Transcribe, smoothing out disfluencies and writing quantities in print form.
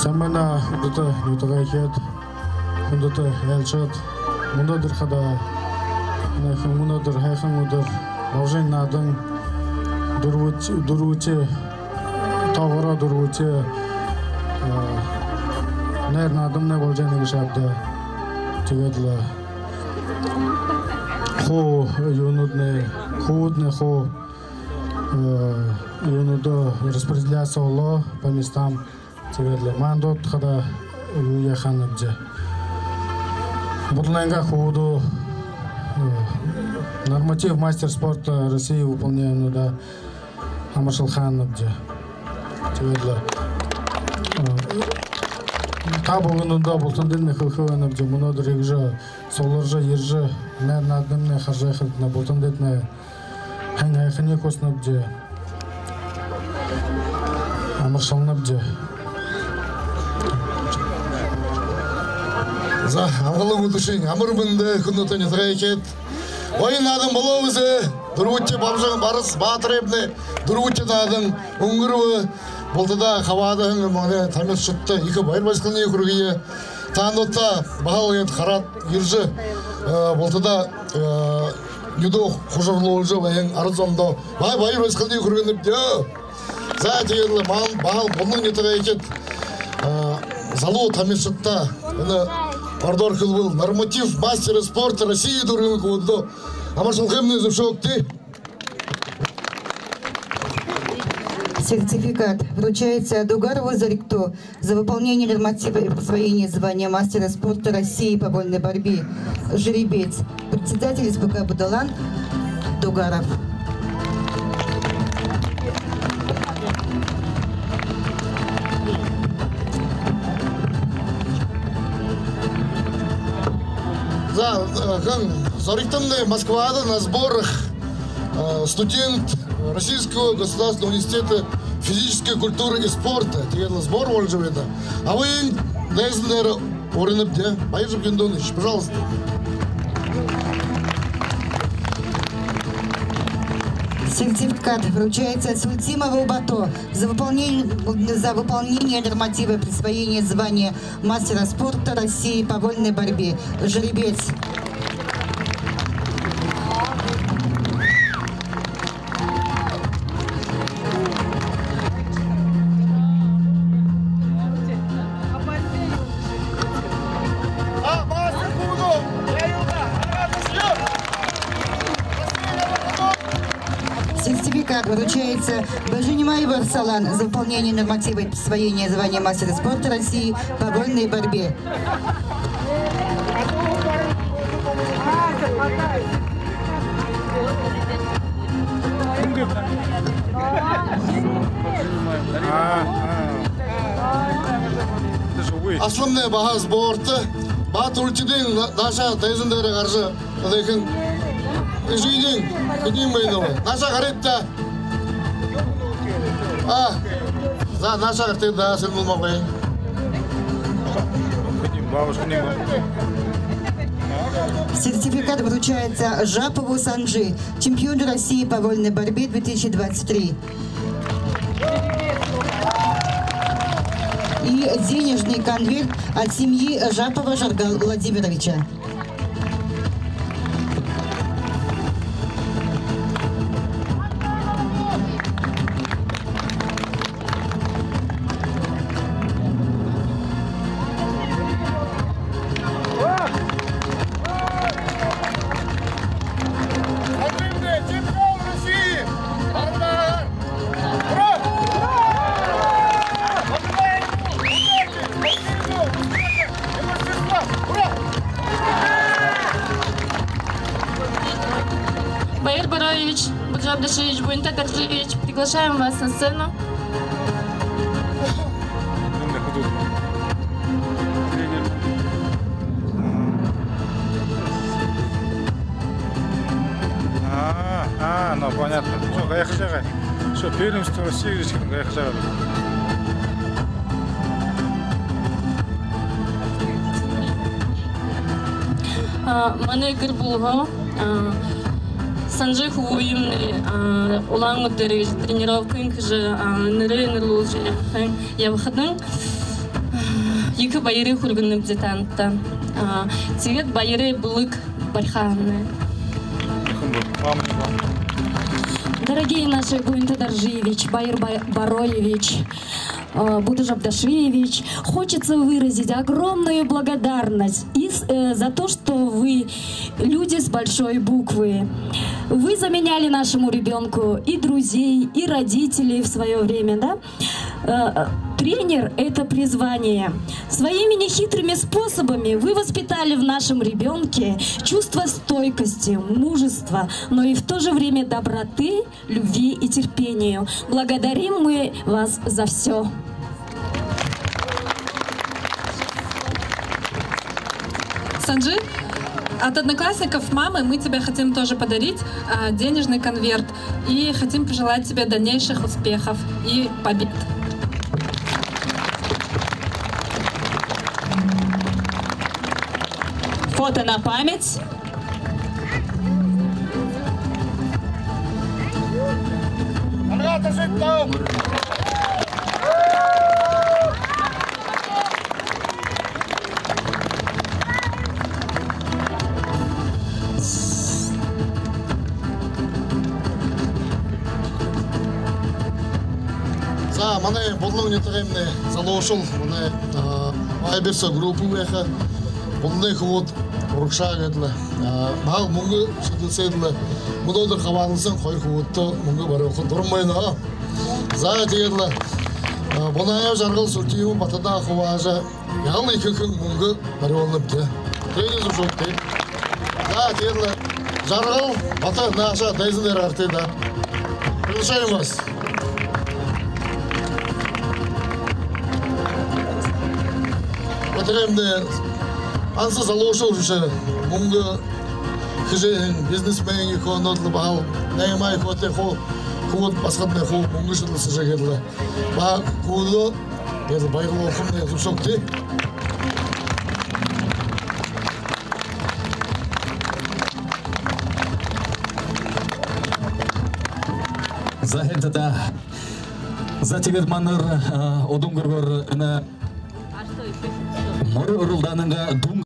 Самана удата нютагайхет, удата ялчат, мунадыр хада, мунадыр хайхан удар, бавжен надан, дуруче, тагыра дуруче, нер надам не бавжен гишабда, тигадла, хо юнудне, худне хо, юнуда распределяться Аллах по местам. Тигадла мандот хада уяхан абже. Бутланга ходу норматив мастер спорта России выполняем да Амашалхан абже. Тигадла табугунда бултандын хылхылан абже мунадыр игжа соларжа ержа надымне харжахат на бултандетне хангайхане коснабже. Амашалнабже. За, амгалым удушин, амырбынды күннотын ятырайкет. Ойын адым болуызы, дұргутчы бабжығын барыс батыребні, дұргутчы дадың ұңғырвы, болтыда хавадың маңы тамет шытты, екі байыр басқылыны күргейі, таңдотта бағал ет қарат ержі, болтыда юдо қожырлы олжы байын арызомды, байыр басқылыны күргеніп де. За, дегерлі бағал бұның ятырайкет, залу тамет шытта, Ардор был норматив мастера спорта России дурным кодо. Амашалхемный зашел ты. Сертификат вручается Дугарову Зарикто за выполнение норматива и присвоение звания мастера спорта России по вольной борьбе. Жеребец. Председатель СПК Будалан Дугаров. Заританный Москва на сборах студент Российского государственного университета физической культуры и спорта. Тегерлы сбор вольжевета. А вы, Нейзенер, Оренепте, Байжев Гендонович, пожалуйста. Сертификат вручается Султимову Бато за выполнение норматива присвоения звания мастера спорта России по вольной борьбе. Жеребец. Сертификат вручается Баженимаеву Арсалан за выполнение норматива и присвоение звания мастера спорта России по вольной борьбе. Аслымны баға спорты, баға турчиден наша тайзындары қаржы, ұдайқын жүйден күнен байынауы. Наша қаретті. За наша қаретті да сен болмақ байын. Сертификат вручается Жапову Санжи, чемпиону России по вольной борьбе 2023. И денежный конверт от семьи Жапова Жаргала Владимировича. Баир Бараевич, Баджаб Дашевич, Буинтак Аржевич, приглашаем вас на сцену. Ну понятно. Что, Гаяхжага? Что, первенство России здесь Гаяхжага? Мане Гырбулга, Санжи Хуюмни, Улан Мадеревич, тренировка инкажа, Нерей Нерлужи, я выходным. екі байыры хүргінімді танытты. Тегет байыры бұлық барханы. Дорогие наши Гуинта Доржиевич, Байыр Бароевич, Будуж Абдашевич, хочется выразить огромную благодарность за то, что вы люди с большой буквы. Вы заменяли нашему ребенку и друзей, и родителей в свое время, да? Тренер – это призвание. Своими нехитрыми способами вы воспитали в нашем ребенке чувство стойкости, мужества, но и в то же время доброты, любви и терпению. Благодарим мы вас за все. Санджи, от одноклассников мамы мы тебе хотим тоже подарить денежный конверт и хотим пожелать тебе дальнейших успехов и побед. Фото на память. За, мане болну нетремне залошул, мане айберса группу веха, болны ход урукшагедле. Мал мунгу шедилседле, мудодыр хавалысын хойр ходто мунгу бары окут дурмайна. За тегедле, боная жаргыл суртиу батада хаважа, ялы кыкын мунгу бары олныпты. Тренер жукты. За тегедле, жаргыл бата наша дайзынер артыда. Приглашаем вас. Потребны ансыз алошыл жүші мұңғы хыжын бизнесмен екон отлы бағал нәймай қоте қуыт басқатны қуыт мұңғы шылысы жегерлі ба қуылы байғылы оқымны құшоқты Захентата за тегет маныр одунгыргыр Моры ұрылданыңға